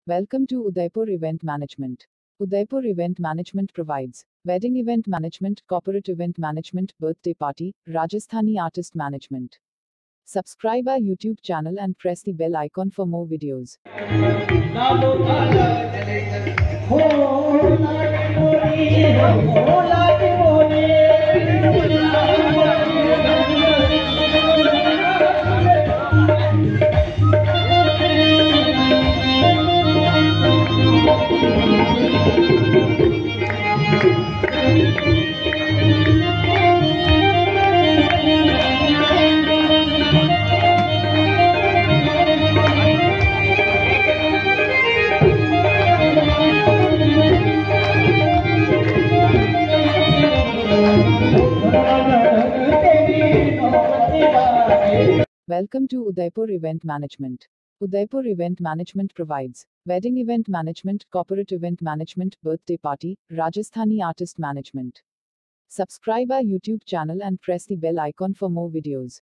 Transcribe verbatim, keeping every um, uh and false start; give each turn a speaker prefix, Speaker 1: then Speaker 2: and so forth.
Speaker 1: Welcome to Udaipur Event Management. Udaipur Event Management provides wedding event management, corporate event management, birthday party, Rajasthani artist management. Subscribe our YouTube channel and press the bell icon for more videos. Welcome to Udaipur Event Management. Udaipur Event Management provides wedding event management, corporate event management, birthday party, Rajasthani artist management. Subscribe our YouTube channel and press the bell icon for more videos.